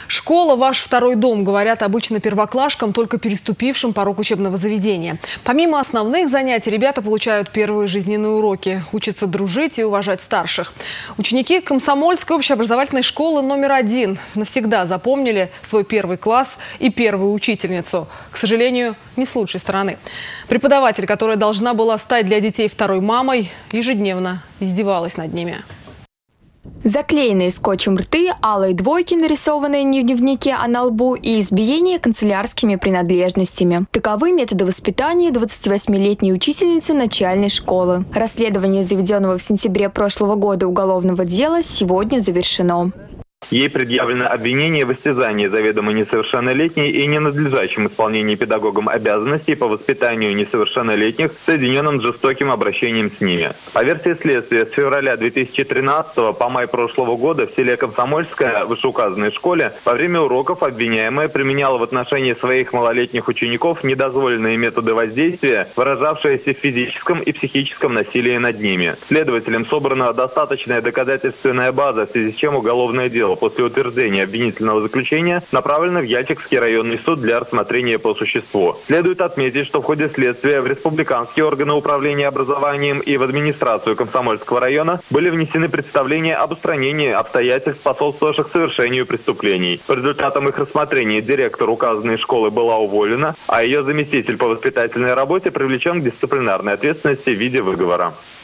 Школа – ваш второй дом, говорят обычно первоклашкам, только переступившим порог учебного заведения. Помимо основных занятий, ребята получают первые жизненные уроки. Учатся дружить и уважать старших. Ученики Комсомольской общеобразовательной школы номер 1 навсегда запомнили свой первый класс и первую учительницу. К сожалению, не с лучшей стороны. Преподаватель, которая должна была стать для детей второй мамой, ежедневно издевалась над ними. Заклеенные скотчем рты, алые двойки, нарисованные не в дневнике, а на лбу, и избиение канцелярскими принадлежностями. Таковы методы воспитания 28-летней учительницы начальной школы. Расследование заведенного в сентябре прошлого года уголовного дела сегодня завершено. Ей предъявлено обвинение в истязании заведомо несовершеннолетней и ненадлежащем исполнении педагогом обязанностей по воспитанию несовершеннолетних, соединенным с жестоким обращением с ними. По версии следствия, с февраля 2013 по май прошлого года в селе Комсомольское, вышеуказанной школе, во время уроков обвиняемая применяла в отношении своих малолетних учеников недозволенные методы воздействия, выражавшиеся в физическом и психическом насилии над ними. Следователям собрана достаточная доказательственная база, в связи с чем уголовное дело после утверждения обвинительного заключения направлено в Яльчикский районный суд для рассмотрения по существу. Следует отметить, что в ходе следствия в республиканские органы управления образованием и в администрацию Комсомольского района были внесены представления об устранении обстоятельств, способствовавших совершению преступлений. По результатам их рассмотрения директор указанной школы была уволена, а ее заместитель по воспитательной работе привлечен к дисциплинарной ответственности в виде выговора.